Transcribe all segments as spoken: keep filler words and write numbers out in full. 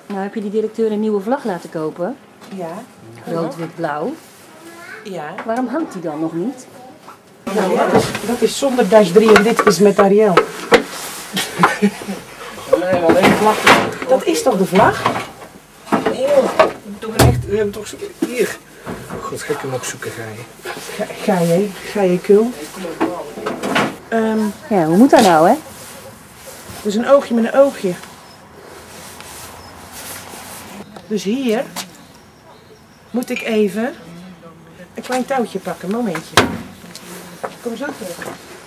Nou, heb je die directeur een nieuwe vlag laten kopen? Ja. Rood, wit, blauw. Ja. Waarom hangt die dan nog niet? Nou ja, dat is, dat is zonder dash drie en dit is met Ariel. Nee, alleen de vlag. Dat is toch de vlag? Nee joh, toch echt, we hebben toch zoeken. Hier. Oh god, ga ik hem opzoeken, ga je. Ga, ga je, ga je kul. Um, Ja, hoe moet dat nou, hè? dus een oogje met een oogje. Dus hier moet ik even een klein touwtje pakken, momentje. Kom zo terug.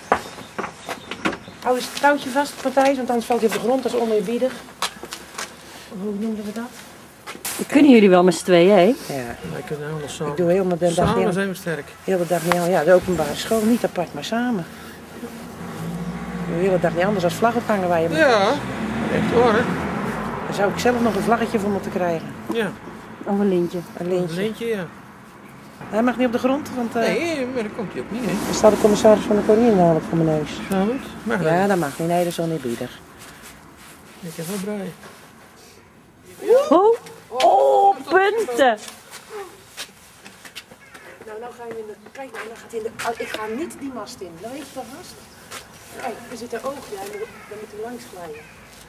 Hou eens het touwtje vast, Matthijs, want anders valt hij op de grond, dat is oneerbiedig. Hoe noemden we dat? Dat kunnen jullie wel met z'n tweeën, hè? Ja, Wij kunnen alles samen. ik doe helemaal de dag Samen heel, zijn we sterk. heel de dag niet al. Ja, de openbare school, niet apart, maar samen. Ik doe de hele dag niet anders als vlag ophangen waar je moet. Ja, echt hoor. Hè? Daar zou ik zelf nog een vlaggetje voor moeten krijgen. Ja, Of een lintje. Een een lintje. lintje, ja. Hij mag niet op de grond, want uh, Nee, maar dat komt hij ook niet, hè. er staat de commissaris van de koningin namelijk voor mijn neus. Gaat het? Mag Ja, dat? dat mag niet. Nee, dat is oneerbiedig. Ik heb wel brui. Oh, oh punten! Nou, nou ga je in de... Kijk nou, dan gaat hij in de... Oh, ik ga niet die mast in. Dat weet je toch vast? Kijk, er zit een oogje. Hij moet, dan moet hij langs glijden.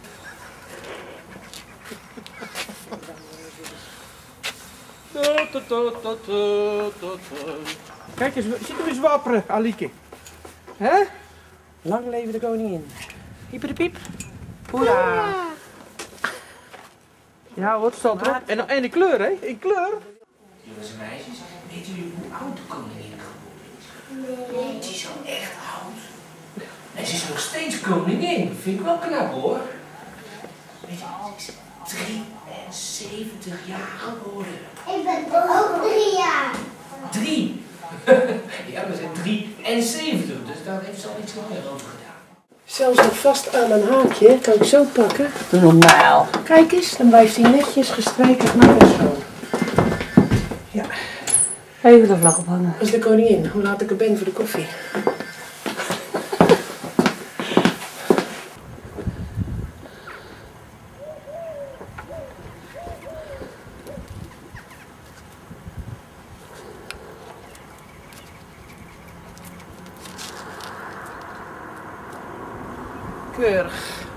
Kijk eens, zit hem eens wapperen, Alieke. Hè? Lang leven de koningin. Pieper de piep. Hoera. Ja, wat staat erop? En, en de kleur, hè? In kleur. Jongens en meisjes, weet jullie hoe oud de koningin geworden is? Nee. Ze is al echt oud. En ze is nog steeds koningin. Dat vind ik wel knap hoor. Weet je, ze is drieënzeventig jaar geworden. Ik ben ook drie jaar. Drie? Ja, we zijn drieënzeventig, dus daar heeft ze al iets langer over gedaan. Zelfs nog vast aan een haakje. Kan ik zo pakken. Normaal. Kijk eens, dan blijft hij netjes gestreken naar en schoon. Ja, Even de vlag ophangen. dat is de koningin. Hoe laat ik er ben voor de koffie? Keurig.